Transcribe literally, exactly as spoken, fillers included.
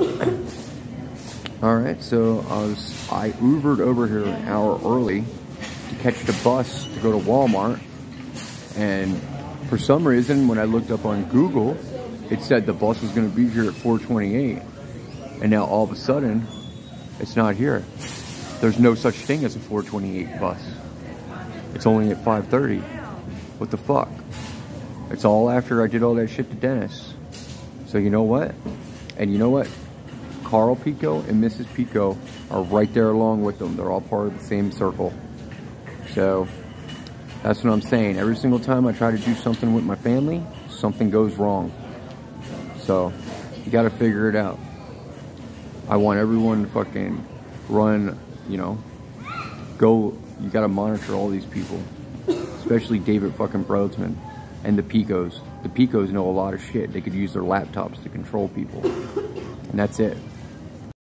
Alright, so I was I Ubered over here an hour early to catch the bus to go to Walmart, and for some reason when I looked up on Google, it said the bus was going to be here at four twenty-eight, and now all of a sudden it's not here. There's no such thing as a four twenty-eight bus. It's only at five thirty. What the fuck? It's all after I did all that shit to Dennis. So you know what? And you know what? Carl Pico and Missus Pico are right there along with them. They're all part of the same circle. So that's what I'm saying. Every single time I try to do something with my family, something goes wrong. So you gotta figure it out. I want everyone to fucking run, you know, go, you gotta monitor all these people. Especially David fucking Broadsman and the Picos. The Picos know a lot of shit. They could use their laptops to control people. And that's it.